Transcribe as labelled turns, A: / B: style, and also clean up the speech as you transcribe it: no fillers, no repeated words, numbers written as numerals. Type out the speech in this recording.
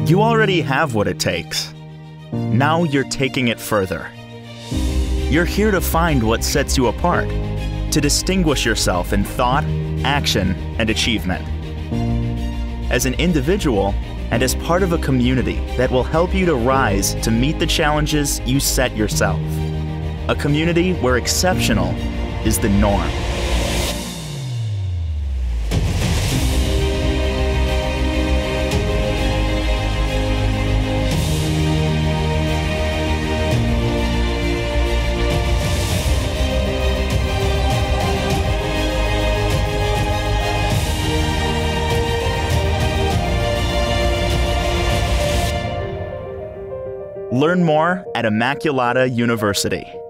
A: You already have what it takes. Now you're taking it further. You're here to find what sets you apart, to distinguish yourself in thought, action, and achievement. As an individual and as part of a community that will help you to rise to meet the challenges you set yourself. A community where exceptional is the norm. Learn more at Immaculata University.